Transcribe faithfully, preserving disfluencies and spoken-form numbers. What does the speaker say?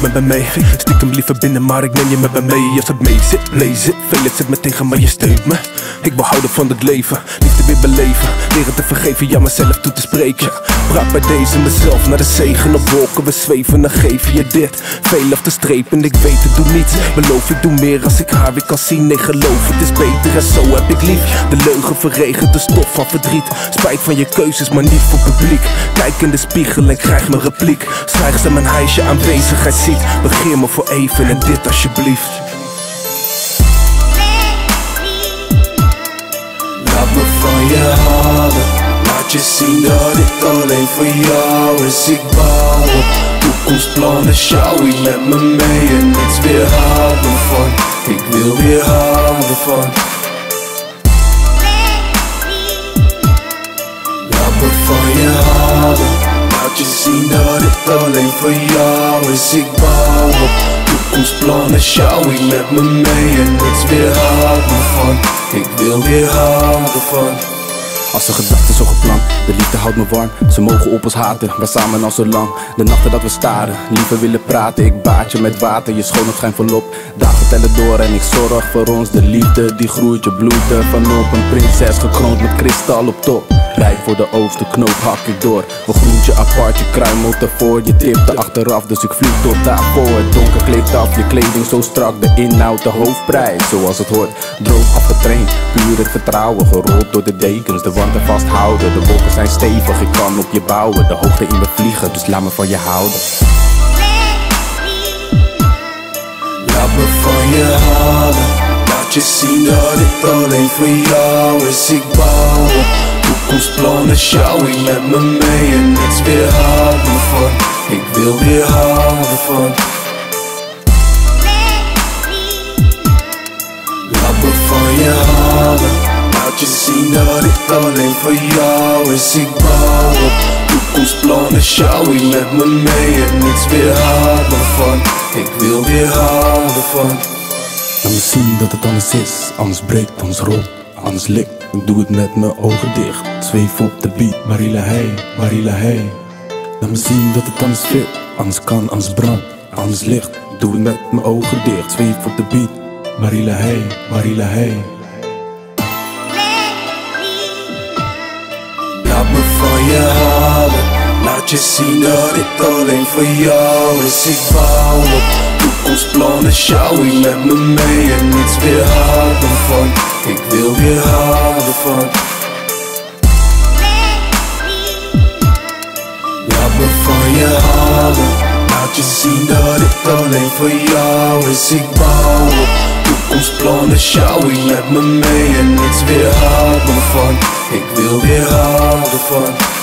met me mee. Stiekem liever binnen, maar ik neem je met me mee. Als het mee zit, nee zit, veel het zit me tegen, maar je steunt me. Ik wil houden van het leven, liefde weer beleven. Leren te vergeven, ja mezelf toe te spreken. Praat bij deze mezelf naar de zegen. Op wolken we zweven, dan geef je dit. Veel af te strepen, ik weet het, doe niets. Beloof ik doe meer als ik haar weer kan zien. Nee geloof, het is beter en zo heb ik lief. De leugen verregent de stof van verdriet. Spijt van je keuzes, maar niet voor publiek. Kijk in de spiegel en krijg mijn repliek. Zwijg ze mijn huisje aanwezigheid ziet. Begeer me voor even en dit alsjeblieft. Laat me van je houden. Laat je zien dat dit alleen voor jou is. Ik bouw op toekomstplannen, sjouw ik met me mee. En niets weerhoudt me van. Ik wil weerhouden van. Laat me van je houden. Laat je zien dat dit alleen voor jou is. Ik bouw op toekomstplannen, sjouw ik met me mee. En niets weerhoudt me van. Ik wil weerhouden van. Als de gedachten zo gepland, de liefde houdt me warm. Ze mogen op ons haten, maar samen al zo lang. De nachten dat we staren, liever willen praten. Ik baat je met water, je schoonheid schijnt volop. Dagen tellen door en ik zorg voor ons. De liefde die groeit, je bloeit er vanop. Een prinses gekroond met kristal op top. Rijk voor de oogst, de knoop hak ik door. We groentje apart, je kruimelt ervoor. Je tipte achteraf, dus ik vlieg tot daarvoor. Het donker kleedt af, je kleding zo strak. De inhoud, de hoofdprijs, zoals het hoort. Droog afgetraind, puur het vertrouwen. Gerold door de dekens, de wanten vasthouden. De wolken zijn stevig, ik kan op je bouwen. De hoogte in me vliegen, dus laat me van je houden. Laat me van je houden. Laat je zien dat dit alleen voor jou is. Ik bouw op toekomstplannen, sjouw ik met me mee. En niets weerhoudt me van. Ik wil weerhouden van. Laat me van je houden. Laat je zien dat dit alleen voor jou is. Ik bouw op toekomstplannen, sjouw ik met me mee. En niets weerhoudt me van. Ik wil weerhouden van. Laat me zien dat het anders is, anders breekt ons rot. Anders likt, ik doe het met mijn ogen dicht. Zweef op de beat, Marila hey, Marila hey. Laat me zien dat het anders fit, anders kan, anders brand, anders licht. Ik doe het met mijn ogen dicht, zweef op de beat, Marila hey, Marila hey. Laat me van je houden. Laat je zien dat dit alleen voor jou is. Ik bouw op toekomstplannen, sjouw ik met me mee. En niets weerhoudt me van. Ik wil weerhouden van. Laat me van je houden. Laat je zien dat dit alleen voor jou is. Ik bouw op toekomstplannen, sjouw ik met me mee. En niets weerhoudt me van. Ik wil weerhouden van.